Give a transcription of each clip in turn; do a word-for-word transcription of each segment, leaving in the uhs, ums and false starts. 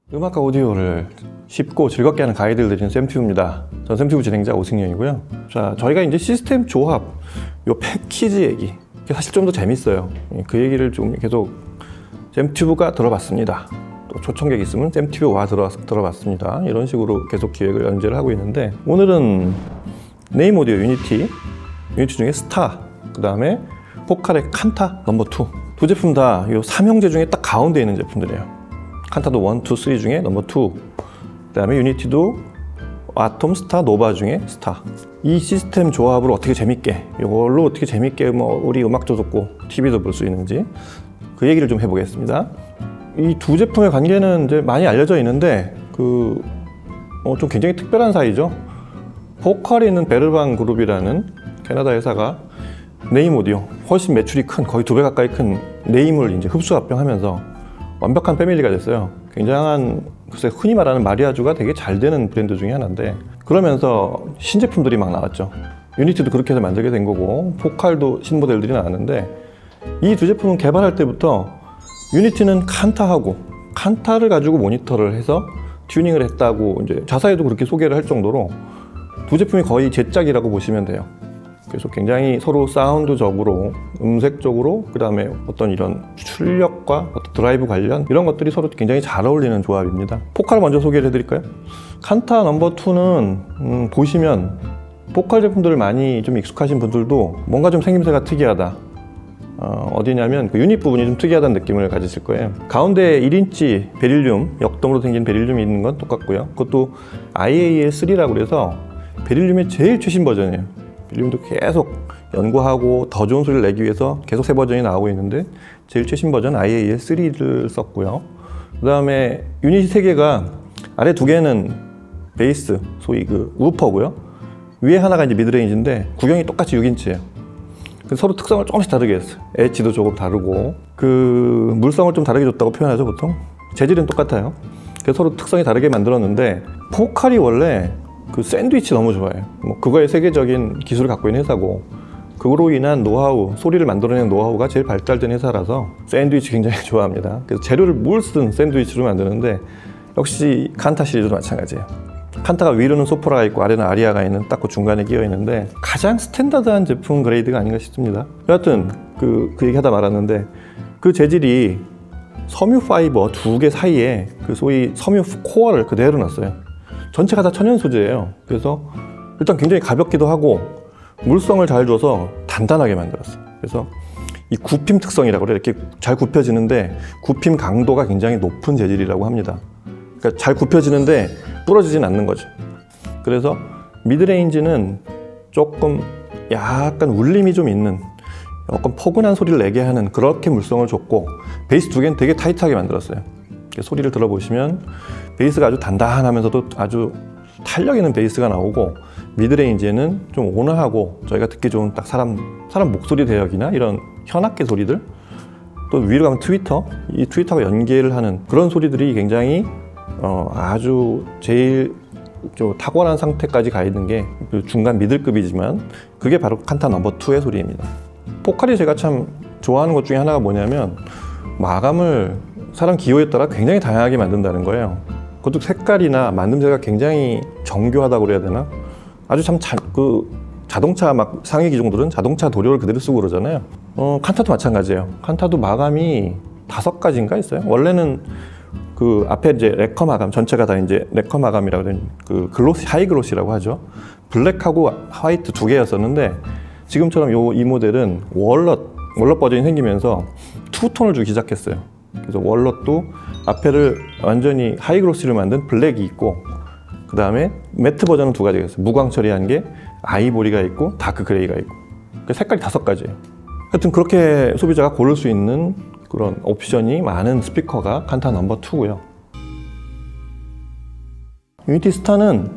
음악과 오디오를 쉽고 즐겁게 하는 가이드를 드리는 샘튜브입니다. 저는 샘튜브 진행자 오승영이고요. 자, 저희가 이제 시스템 조합, 요 패키지 얘기, 사실 좀 더 재밌어요. 그 얘기를 좀 계속 샘튜브가 들어봤습니다. 또 초청객 있으면 샘튜브와 들어, 들어봤습니다. 이런 식으로 계속 기획을 연재를 하고 있는데, 오늘은 네임 오디오 유니티, 유니티 중에 스타, 그 다음에 포칼의 칸타 넘버 투. 두 제품 다 이 삼형제 중에 딱 가운데 있는 제품들이에요. 칸타도 일, 이, 삼 중에 넘버 투, 그 다음에 유니티도 아톰, 스타, 노바 중에 스타. 이 시스템 조합으로 어떻게 재밌게, 이걸로 어떻게 재밌게 뭐 우리 음악도 듣고 티비도 볼 수 있는지 그 얘기를 좀 해보겠습니다. 이 두 제품의 관계는 이제 많이 알려져 있는데 그 어, 좀 굉장히 특별한 사이죠. 포칼에 있는 베르방 그룹이라는 캐나다 회사가 네임 오디오, 훨씬 매출이 큰, 거의 두 배 가까이 큰 네임을 이제 흡수 합병하면서 완벽한 패밀리가 됐어요. 굉장한, 글쎄 흔히 말하는 마리아주가 되게 잘 되는 브랜드 중에 하나인데, 그러면서 신제품들이 막 나왔죠. 유니티도 그렇게 해서 만들게 된 거고, 포칼도 신모델들이 나왔는데, 이 두 제품은 개발할 때부터 유니티는 칸타하고 칸타를 가지고 모니터를 해서 튜닝을 했다고 이제 자사에도 그렇게 소개를 할 정도로 두 제품이 거의 제짝이라고 보시면 돼요. 그래서 굉장히 서로 사운드적으로, 음색적으로, 그 다음에 어떤 이런 출력과 어떤 드라이브 관련 이런 것들이 서로 굉장히 잘 어울리는 조합입니다. 포칼 먼저 소개를 해드릴까요? 칸타 넘버 투는 음, 보시면 포칼 제품들을 많이 좀 익숙하신 분들도 뭔가 좀 생김새가 특이하다, 어, 어디냐면 그 유닛 부분이 좀 특이하다는 느낌을 가지실 거예요. 가운데 일 인치 베릴륨, 역돔으로 생긴 베릴륨이 있는 건 똑같고요. 그것도 아이에이엘 쓰리라고 그래서 베릴륨의 제일 최신 버전이에요. 베릴륨도 계속 연구하고 더 좋은 소리를 내기 위해서 계속 새 버전이 나오고 있는데, 제일 최신 버전 아이에이엘 쓰리를 썼고요. 그 다음에 유닛 세 개가, 아래 두 개는 베이스, 소위 그 우퍼고요. 위에 하나가 이제 미드레인지인데 구경이 똑같이 육 인치예요. 서로 특성을 조금씩 다르게 했어요. 엣지도 조금 다르고, 그 물성을 좀 다르게 줬다고 표현하죠, 보통. 재질은 똑같아요. 그래서 서로 특성이 다르게 만들었는데, 포칼이 원래 그 샌드위치 너무 좋아해요. 뭐 그거의 세계적인 기술을 갖고 있는 회사고, 그거로 인한 노하우, 소리를 만들어내는 노하우가 제일 발달된 회사라서 샌드위치 굉장히 좋아합니다. 그래서 재료를 뭘 쓰든 샌드위치로 만드는데, 역시 칸타 시리즈도 마찬가지예요. 칸타가 위로는 소프라가 있고 아래는 아리아가 있는 딱 그 중간에 끼어 있는데, 가장 스탠다드한 제품 그레이드가 아닌가 싶습니다. 여하튼 그, 그 얘기 하다 말았는데, 그 재질이 섬유 파이버 두 개 사이에 그 소위 섬유 코어를 그대로 놨어요. 전체가 다 천연 소재예요. 그래서 일단 굉장히 가볍기도 하고 물성을 잘 줘서 단단하게 만들었어요. 그래서 이 굽힘 특성이라고 그래요. 이렇게 잘 굽혀지는데 굽힘 강도가 굉장히 높은 재질이라고 합니다. 그러니까 잘 굽혀지는데 부러지진 않는 거죠. 그래서 미드레인지는 조금 약간 울림이 좀 있는, 약간 포근한 소리를 내게 하는 그렇게 물성을 줬고, 베이스 두 개는 되게 타이트하게 만들었어요. 소리를 들어보시면 베이스가 아주 단단하면서도 아주 탄력 있는 베이스가 나오고, 미드레인지에는 좀 온화하고 저희가 듣기 좋은 딱 사람 사람 목소리 대역이나 이런 현악계 소리들, 또 위로 가면 트위터, 이 트위터가 연계를 하는 그런 소리들이 굉장히 어, 아주 제일 좀 탁월한 상태까지 가 있는 게 중간 미들급이지만, 그게 바로 칸타 넘버 투의 소리입니다. 포칼이 제가 참 좋아하는 것 중에 하나가 뭐냐면, 마감을 사람 기호에 따라 굉장히 다양하게 만든다는 거예요. 그것도 색깔이나 만듦새가 굉장히 정교하다고 그래야 되나? 아주 참 자, 그 자동차 막 상위 기종들은 자동차 도료를 그대로 쓰고 그러잖아요. 어, 칸타도 마찬가지예요. 칸타도 마감이 다섯 가지인가 있어요. 원래는 그 앞에 이제 레커 마감, 전체가 다 이제 레커 마감이라고 하는 그 글로시, 하이 글로시라고 하죠. 블랙하고 화이트 두 개였었는데, 지금처럼 요, 이 모델은 월넛, 월넛 버전이 생기면서 투톤을 주기 시작했어요. 그래서 월넛도 앞에를 완전히 하이 글로시로 만든 블랙이 있고, 그 다음에 매트 버전은 두 가지가 있어요. 무광 처리한 게 아이보리가 있고 다크 그레이가 있고, 색깔이 다섯 가지예요. 하여튼 그렇게 소비자가 고를 수 있는 그런 옵션이 많은 스피커가 칸타 넘버 투고요. 유니티 스타는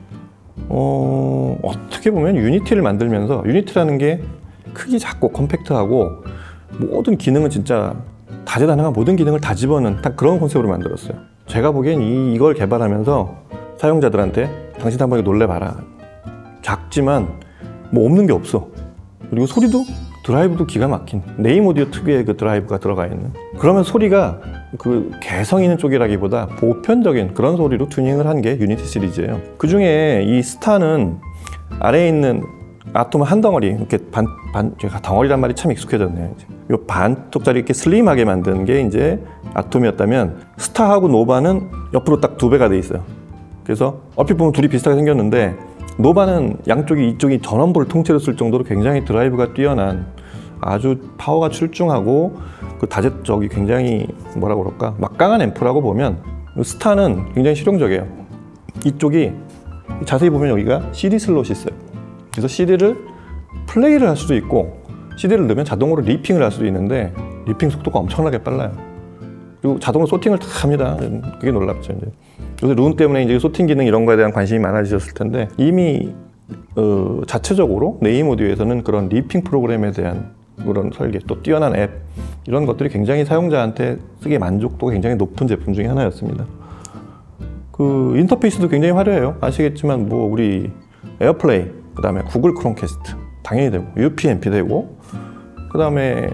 어, 어떻게 보면 유니티를 만들면서, 유니티라는 게 크기 작고 컴팩트하고 모든 기능은 진짜 다재다능한 모든 기능을 다 집어넣은 딱 그런 컨셉으로 만들었어요. 제가 보기엔 이, 이걸 개발하면서 사용자들한테 당신 한번 놀래봐라, 작지만 뭐 없는 게 없어, 그리고 소리도 드라이브도 기가 막힌 네임 오디오 특유의 그 드라이브가 들어가 있는, 그러면 소리가 그 개성 있는 쪽이라기보다 보편적인 그런 소리로 튜닝을 한 게 유니티 시리즈예요. 그 중에 이 스타는 아래에 있는 아톰 한 덩어리, 이렇게 반, 반, 제가 덩어리란 말이 참 익숙해졌네요. 이제. 요 반쪽짜리 이렇게 슬림하게 만든 게 이제 아톰이었다면, 스타하고 노바는 옆으로 딱 두 배가 돼 있어요. 그래서 얼핏 보면 둘이 비슷하게 생겼는데, 노바는 양쪽이 이쪽이 전원부를 통째로 쓸 정도로 굉장히 드라이브가 뛰어난, 아주 파워가 출중하고 그 다재적이 굉장히 뭐라 그럴까 막강한 앰프라고 보면, 스타는 굉장히 실용적이에요. 이쪽이 자세히 보면 여기가 씨디 슬롯이 있어요. 그래서 씨디를 플레이를 할 수도 있고, 씨디를 넣으면 자동으로 리핑을 할 수도 있는데, 리핑 속도가 엄청나게 빨라요. 그리고 자동으로 소팅을 다 합니다. 그게 놀랍죠. 이제. 요새 룬 때문에 이제 소팅 기능 이런 거에 대한 관심이 많아지셨을 텐데, 이미 어, 자체적으로 네임 오디오에서는 그런 리핑 프로그램에 대한 그런 설계, 또 뛰어난 앱, 이런 것들이 굉장히 사용자한테 쓰기에 만족도가 굉장히 높은 제품 중에 하나였습니다. 그 인터페이스도 굉장히 화려해요. 아시겠지만 뭐 우리 에어플레이, 그 다음에 구글 크롬캐스트 당연히 되고, 유피엠피 되고, 그 다음에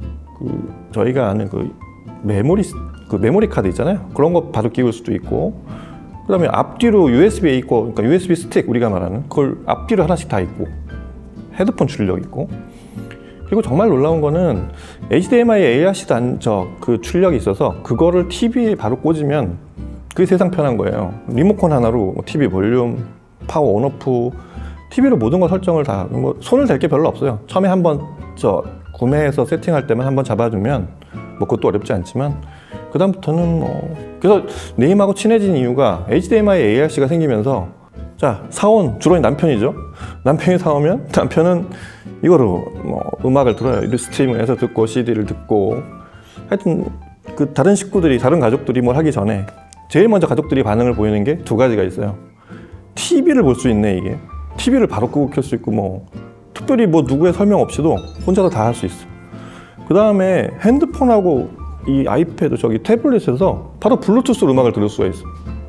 그 저희가 아는 그 메모리 그 메모리 카드 있잖아요. 그런 거 바로 끼울 수도 있고, 그 다음에 앞뒤로 유에스비 A 거, 그러니까 유에스비 스틱 우리가 말하는 그걸 앞뒤로 하나씩 다 있고, 헤드폰 출력 있고, 그리고 정말 놀라운 거는 에이치디엠아이 에이아르씨 단저 그 출력이 있어서 그거를 티비에 바로 꽂으면 그게 세상 편한 거예요. 리모컨 하나로 티비 볼륨, 파워 온오프, 티비로 모든 거 설정을 다, 뭐 손을 댈 게 별로 없어요. 처음에 한번 저 구매해서 세팅할 때만 한번 잡아주면 뭐 그것도 어렵지 않지만, 그 다음부터는 뭐, 그래서 네임하고 친해진 이유가 에이치디엠아이 에이아르씨가 생기면서, 자 사온 주로 남편이죠. 남편이 사오면 남편은 이거로 뭐 음악을 들어요. 스트리밍해서 듣고 씨디를 듣고, 하여튼 그 다른 식구들이, 다른 가족들이 뭘 하기 전에 제일 먼저 가족들이 반응을 보이는 게 두 가지가 있어요. 티비를 볼 수 있네. 이게 티비를 바로 끄고 켤 수 있고, 뭐 특별히 뭐 누구의 설명 없이도 혼자서 다 할 수 있어. 그 다음에 핸드폰하고 이 아이패드, 저기 태블릿에서 바로 블루투스로 음악을 들을 수가 있어.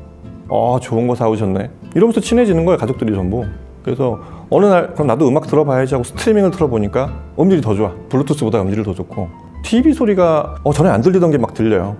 아, 좋은 거 사오셨네. 이러면서 친해지는 거예요, 가족들이 전부. 그래서 어느 날 그럼 나도 음악 들어봐야지 하고 스트리밍을 틀어보니까 음질이 더 좋아. 블루투스보다 음질이 더 좋고, 티비 소리가 어, 전에 안 들리던 게 막 들려요.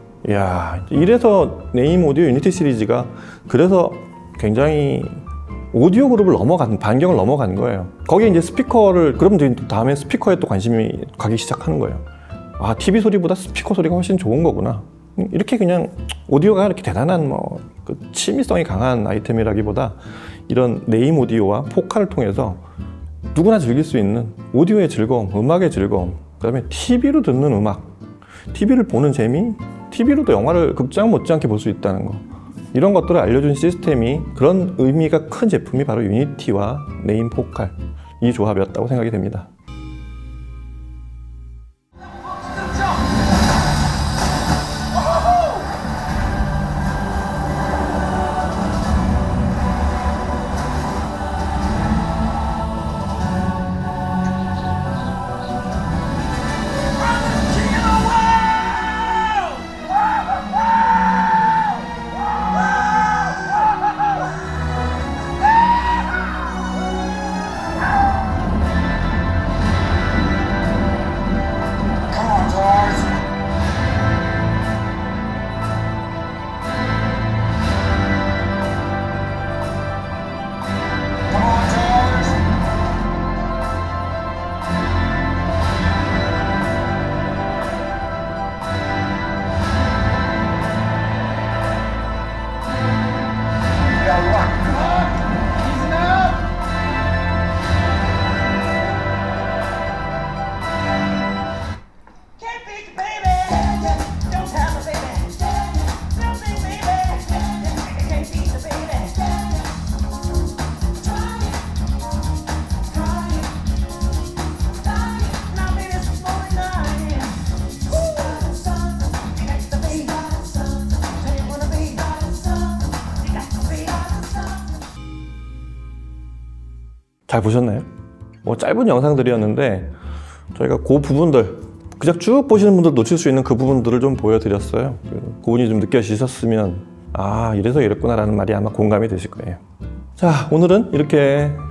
이야, 이래서 네임 오디오 유니티 시리즈가 그래서 굉장히 오디오 그룹을 넘어간, 반경을 넘어간 거예요. 거기에 이제 스피커를, 그러면 다음에 스피커에 또 관심이 가기 시작하는 거예요. 아, 티비 소리보다 스피커 소리가 훨씬 좋은 거구나. 이렇게 그냥 오디오가 이렇게 대단한 뭐 그 취미성이 강한 아이템이라기보다, 이런 네임 오디오와 포카를 통해서 누구나 즐길 수 있는 오디오의 즐거움, 음악의 즐거움, 그 다음에 티비로 듣는 음악, 티비를 보는 재미, 티비로도 영화를 극장 못지않게 볼 수 있다는 거, 이런 것들을 알려준 시스템이, 그런 의미가 큰 제품이 바로 유니티와 네임 포칼, 이 조합이었다고 생각이 됩니다. 잘 보셨나요? 뭐 짧은 영상들이었는데 저희가 그 부분들, 그냥 쭉 보시는 분들 놓칠 수 있는 그 부분들을 좀 보여드렸어요. 그 부분이 좀 느껴지셨으면 아, 이래서 이랬구나 라는 말이 아마 공감이 되실 거예요. 자, 오늘은 이렇게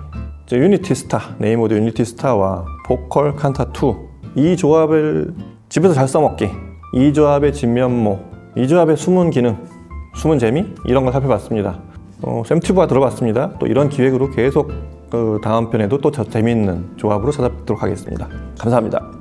이제 유니티 스타, 네이모드 유니티 스타와 보컬 칸타 투, 이 조합을 집에서 잘 써먹기, 이 조합의 진면모, 이 조합의 숨은 기능, 숨은 재미, 이런 걸 살펴봤습니다. 어, 샘튜브가 들어봤습니다. 또 이런 기획으로 계속 그 다음 편에도 또 재미있는 조합으로 찾아뵙도록 하겠습니다. 감사합니다.